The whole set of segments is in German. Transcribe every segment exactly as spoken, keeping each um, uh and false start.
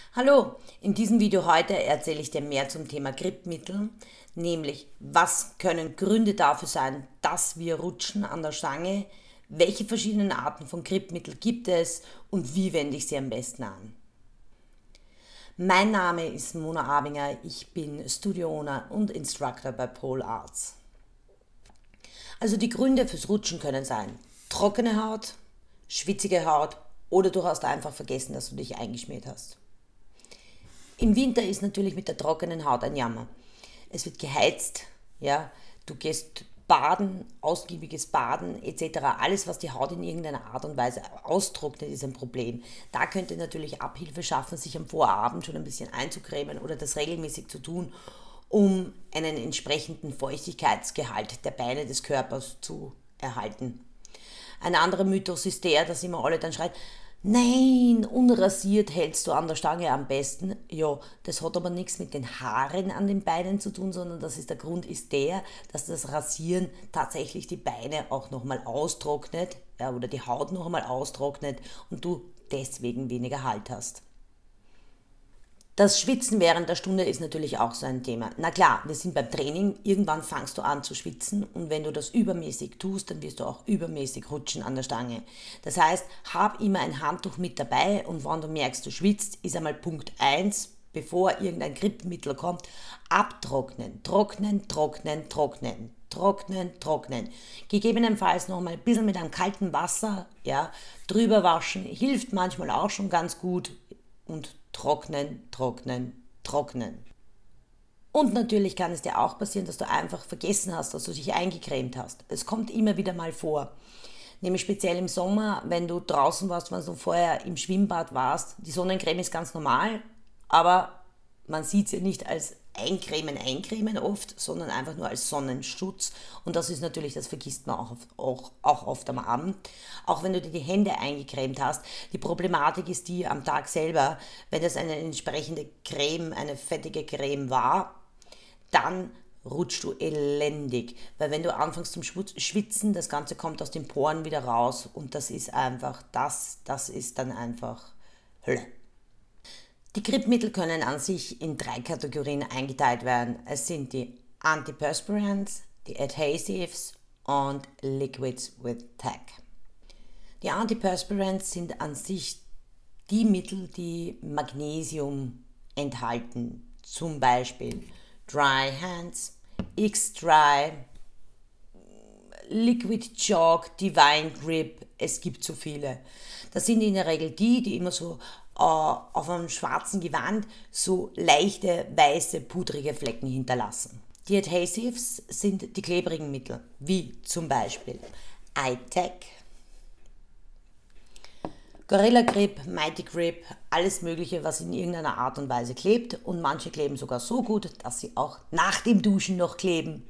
Hallo, in diesem Video heute erzähle ich dir mehr zum Thema Gripmittel, nämlich was können Gründe dafür sein, dass wir rutschen an der Stange, welche verschiedenen Arten von Gripmittel gibt es und wie wende ich sie am besten an. Mein Name ist Mona Abinger, ich bin Studio Owner und Instructor bei Pole Arts. Also die Gründe fürs Rutschen können sein trockene Haut, schwitzige Haut oder du hast einfach vergessen, dass du dich eingeschmiert hast. Im Winter ist natürlich mit der trockenen Haut ein Jammer. Es wird geheizt, ja, du gehst baden, ausgiebiges Baden et cetera. Alles, was die Haut in irgendeiner Art und Weise austrocknet, ist ein Problem. Da könnt ihr natürlich Abhilfe schaffen, sich am Vorabend schon ein bisschen einzucremen oder das regelmäßig zu tun, um einen entsprechenden Feuchtigkeitsgehalt der Beine des Körpers zu erhalten. Ein anderer Mythos ist der, dass immer alle dann schreien, nein, unrasiert hältst du an der Stange am besten. Ja, das hat aber nichts mit den Haaren an den Beinen zu tun, sondern das ist der Grund ist der, dass das Rasieren tatsächlich die Beine auch nochmal austrocknet, ja, oder die Haut nochmal austrocknet und du deswegen weniger Halt hast. Das Schwitzen während der Stunde ist natürlich auch so ein Thema. Na klar, wir sind beim Training, irgendwann fangst du an zu schwitzen und wenn du das übermäßig tust, dann wirst du auch übermäßig rutschen an der Stange. Das heißt, hab immer ein Handtuch mit dabei und wenn du merkst, du schwitzt, ist einmal Punkt eins, bevor irgendein Gripmittel kommt, abtrocknen, trocknen, trocknen, trocknen. Trocknen, trocknen. Gegebenenfalls noch mal ein bisschen mit einem kalten Wasser, ja, drüber waschen, hilft manchmal auch schon ganz gut und trocknen, trocknen, trocknen. Und natürlich kann es dir auch passieren, dass du einfach vergessen hast, dass du dich eingecremt hast. Es kommt immer wieder mal vor. Nämlich speziell im Sommer, wenn du draußen warst, wenn du vorher im Schwimmbad warst. Die Sonnencreme ist ganz normal, aber man sieht sie nicht als Eincremen, Eincremen oft, sondern einfach nur als Sonnenschutz. Und das ist natürlich, das vergisst man auch, auch, auch oft am Abend. Auch wenn du dir die Hände eingecremt hast. Die Problematik ist die am Tag selber, wenn das eine entsprechende Creme, eine fettige Creme war, dann rutschst du elendig. Weil wenn du anfängst zum Schwitzen, das Ganze kommt aus den Poren wieder raus und das ist einfach, das, das ist dann einfach Hölle. Die Gripmittel können an sich in drei Kategorien eingeteilt werden. Es sind die Antiperspirants, die Adhesives und Liquids with Tack. Die Antiperspirants sind an sich die Mittel, die Magnesium enthalten. Zum Beispiel Dry Hands, X-Dry, Liquid Chalk, Divine Grip, es gibt so viele. Das sind in der Regel die, die immer so äh, auf einem schwarzen Gewand so leichte, weiße, pudrige Flecken hinterlassen. Die Adhesives sind die klebrigen Mittel, wie zum Beispiel iTack, Gorilla Grip, Mighty Grip, alles mögliche, was in irgendeiner Art und Weise klebt und manche kleben sogar so gut, dass sie auch nach dem Duschen noch kleben.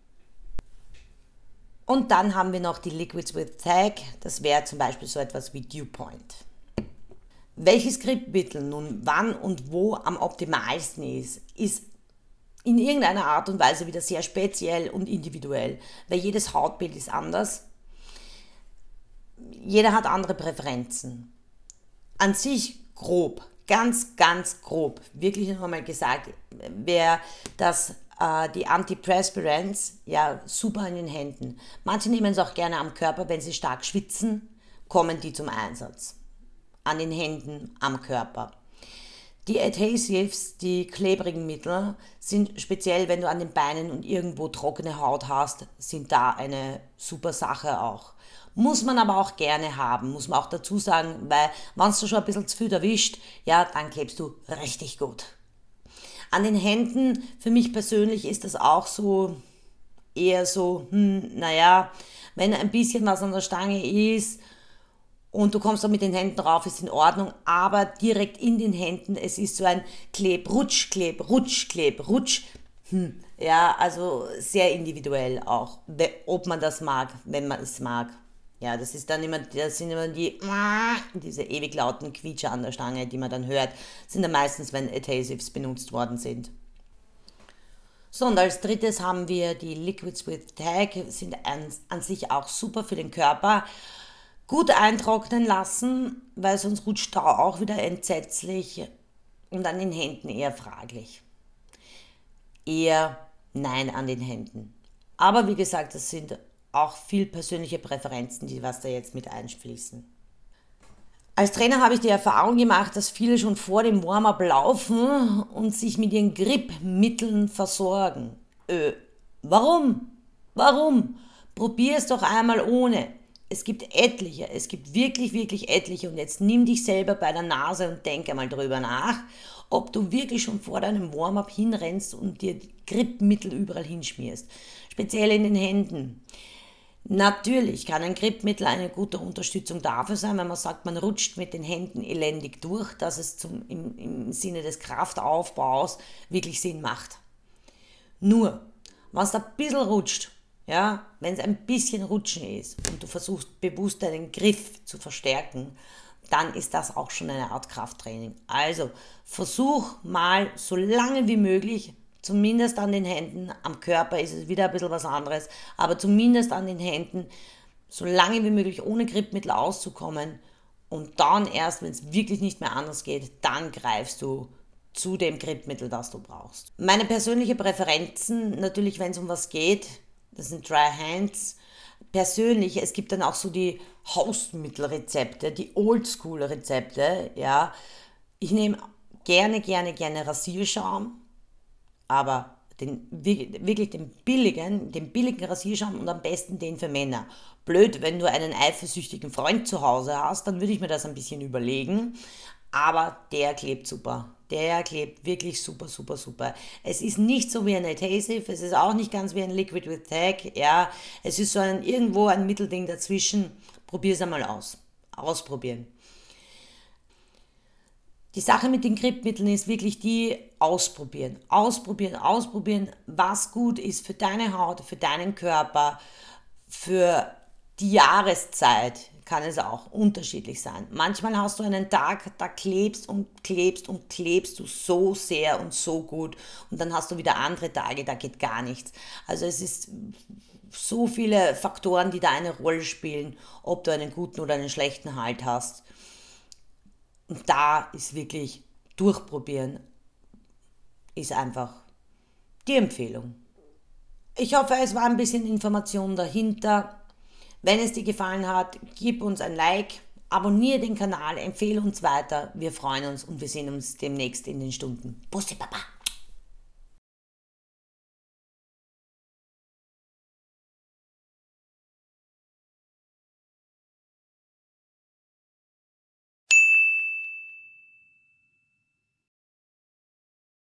Und dann haben wir noch die Liquids with Tack, das wäre zum Beispiel so etwas wie Dew Point. Welches Gripmittel nun wann und wo am optimalsten ist, ist in irgendeiner Art und Weise wieder sehr speziell und individuell, weil jedes Hautbild ist anders. Jeder hat andere Präferenzen. An sich grob, ganz, ganz grob, wirklich noch einmal gesagt, wäre das äh, die Antiperspirants ja super in den Händen. Manche nehmen es auch gerne am Körper, wenn sie stark schwitzen, kommen die zum Einsatz. An den Händen, am Körper. Die Adhesives, die klebrigen Mittel, sind speziell, wenn du an den Beinen und irgendwo trockene Haut hast, sind da eine super Sache auch. Muss man aber auch gerne haben, muss man auch dazu sagen, weil wenn du schon ein bisschen zu viel erwischt, ja, dann klebst du richtig gut. An den Händen, für mich persönlich ist das auch so, eher so, hm, naja, wenn ein bisschen was an der Stange ist, und du kommst da mit den Händen drauf, ist in Ordnung, aber direkt in den Händen, es ist so ein Kleb, Rutsch, Kleb, Rutsch, Kleb, Rutsch. Hm. Ja, also sehr individuell auch, ob man das mag, wenn man es mag. Ja, das ist dann immer, das sind immer die, diese ewig lauten Quietscher an der Stange, die man dann hört, sind dann meistens, wenn Adhesives benutzt worden sind. So, und als drittes haben wir die Liquids with Tack, sind an, an sich auch super für den Körper. Gut eintrocknen lassen, weil sonst rutscht da auch wieder entsetzlich. und an den Händen eher fraglich. Eher nein an den Händen. Aber wie gesagt, das sind auch viel persönliche Präferenzen, die was da jetzt mit einfließen. Als Trainer habe ich die Erfahrung gemacht, dass viele schon vor dem Warm-up laufen und sich mit ihren Grip-Mitteln versorgen. Äh, warum? Warum? Probier es doch einmal ohne. Es gibt etliche, es gibt wirklich, wirklich etliche. Und jetzt nimm dich selber bei der Nase und denk einmal drüber nach, ob du wirklich schon vor deinem Warm-up hinrennst und dir Grip-Mittel überall hinschmierst. Speziell in den Händen. Natürlich kann ein Gripmittel eine gute Unterstützung dafür sein, wenn man sagt, man rutscht mit den Händen elendig durch, dass es zum, im, im Sinne des Kraftaufbaus wirklich Sinn macht. Nur, wenn es ein bisschen rutscht, ja, wenn es ein bisschen Rutschen ist und du versuchst bewusst deinen Griff zu verstärken, dann ist das auch schon eine Art Krafttraining. Also versuch mal so lange wie möglich, zumindest an den Händen, am Körper ist es wieder ein bisschen was anderes, aber zumindest an den Händen, so lange wie möglich ohne Gripmittel auszukommen und dann erst, wenn es wirklich nicht mehr anders geht, dann greifst du zu dem Gripmittel, das du brauchst. Meine persönliche Präferenzen, natürlich wenn es um was geht, das sind Dry Hands. Persönlich, es gibt dann auch so die Hausmittelrezepte, die Oldschool-Rezepte, ja. Ich nehme gerne, gerne, gerne Rasierschaum, aber den, wirklich den billigen, den billigen Rasierschaum und am besten den für Männer. Blöd, wenn du einen eifersüchtigen Freund zu Hause hast, dann würde ich mir das ein bisschen überlegen, aber der klebt super. Der klebt wirklich super, super, super. Es ist nicht so wie ein Adhesive, es ist auch nicht ganz wie ein Liquid with Tag, ja. Es ist so ein, irgendwo ein Mittelding dazwischen. Probier es einmal aus. Ausprobieren. Die Sache mit den Gripmitteln ist wirklich die ausprobieren. Ausprobieren, ausprobieren, was gut ist für deine Haut, für deinen Körper, für die Jahreszeit kann es auch unterschiedlich sein. Manchmal hast du einen Tag, da klebst und klebst und klebst du so sehr und so gut und dann hast du wieder andere Tage, da geht gar nichts. Also es ist so viele Faktoren, die da eine Rolle spielen, ob du einen guten oder einen schlechten Halt hast. Und da ist wirklich durchprobieren, ist einfach die Empfehlung. Ich hoffe, es war ein bisschen Information dahinter. Wenn es dir gefallen hat, gib uns ein Like, abonniere den Kanal, empfehle uns weiter. Wir freuen uns und wir sehen uns demnächst in den Stunden. Bussi Baba!